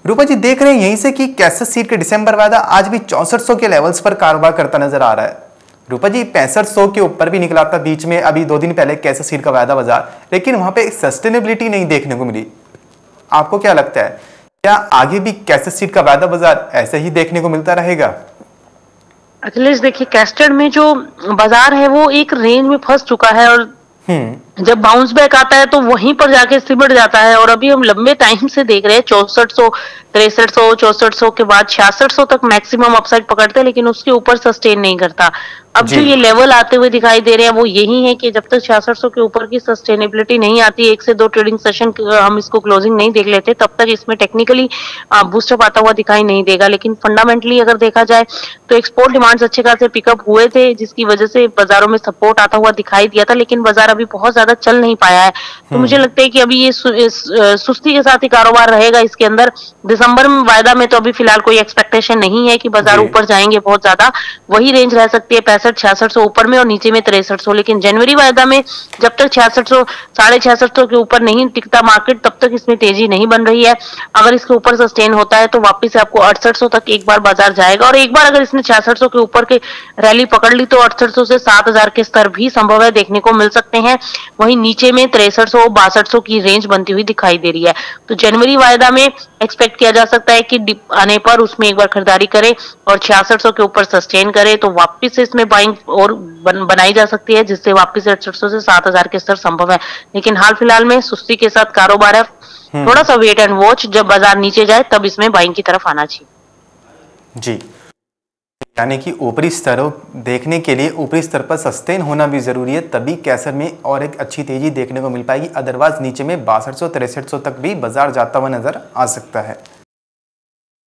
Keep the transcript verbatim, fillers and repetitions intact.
रूपा जी देख रहे हैं यहीं से कि कैसर सीड के दिसंबर वायदा आज भी चौसठ सौ के लेवल्स पर कारोबार करता नजर आ रहा है। रूपा जी पैंसठ सौ के ऊपर भी निकला था बीच में, अभी दो दिन पहले कैसर सीड का वायदा बाजार, लेकिन वहां पे सस्टेनेबिलिटी नहीं देखने को मिली। आपको क्या लगता है, क्या आगे भी कैसर सीड का वायदा बाजार ऐसे ही देखने को मिलता रहेगा? अखिलेश देखिए, कैस्टर्ड में जो बाजार है वो एक रेंज में फंस चुका है और जब बाउंस बैक आता है तो वहीं पर जाके सिमट जाता है। और अभी हम लंबे टाइम से देख रहे हैं चौसठ सौ तिरसठ सौ चौसठ सौ के बाद छियासठ सौ तक मैक्सिमम अपसाइड पकड़ते हैं, लेकिन उसके ऊपर सस्टेन नहीं करता। अब जो ये लेवल आते हुए दिखाई दे रहे हैं वो यही है कि जब तक छियासठ सौ के ऊपर की सस्टेनेबिलिटी नहीं आती, एक से दो ट्रेडिंग सेशन हम इसको क्लोजिंग नहीं देख लेते, तब तक इसमें टेक्निकली बूस्टअप आता हुआ दिखाई नहीं देगा। लेकिन फंडामेंटली अगर देखा जाए तो एक्सपोर्ट डिमांड्स अच्छे खासे पिकअप हुए थे, जिसकी वजह से बाजारों में सपोर्ट आता हुआ दिखाई दिया था, लेकिन बाजार अभी बहुत ज्यादा चल नहीं पाया है। तो मुझे लगता है कि अभी ये सु, सुस्ती के साथ ही कारोबार रहेगा इसके अंदर। दिसंबर में वायदा में तो अभी फिलहाल कोई एक्सपेक्टेशन नहीं है कि बाजार ऊपर जाएंगे बहुत ज्यादा, वही रेंज रह सकती है पैंसठ छियासठ सौ ऊपर में और नीचे में तिरसठ सौ। लेकिन जनवरी वायदा में जब तक छियासठ सौ साढ़े छियासठ सौ के ऊपर नहीं टिकता मार्केट, तब तक इसमें तेजी नहीं बन रही है। अगर इसके ऊपर सस्टेन होता है तो वापस से आपको अड़सठ सौ तक एक बार बाजार जाएगा, और एक बार अगर इसने छियासठ सौ के ऊपर के रैली पकड़ ली तो अड़सठ सौ से सात हजार के स्तर भी संभव है देखने को मिल सकते हैं। वहीं नीचे में तिरसठ सौ बासठ सौ की रेंज बनती हुई दिखाई दे रही है। तो जनवरी वायदा में एक्सपेक्ट किया जा सकता है कि डिप आने पर उसमें एक बार खरीदारी करे और छियासठ सौ के ऊपर सस्टेन करे तो वापस से इसमें बाइंग और बन, बनाई जा सकती है, जिससे वापस से अड़सठ सौ से सात हजार के स्तर संभव है। लेकिन हाल फिलहाल में सुस्ती के साथ कारोबार है, थोड़ा सा वेट एंड वॉच, जब बाजार नीचे जाए तब इसमें बाइंग की तरफ आना चाहिए। जी, यानी कि ऊपरी स्तरों देखने के लिए ऊपरी स्तर पर सस्टेन होना भी जरूरी है, तभी कैसर में और एक अच्छी तेजी देखने को मिल पाएगी। अदरवाइज नीचे में बासठ सौ तिरसठ सौ तक भी बाजार जाता हुआ नजर आ सकता है।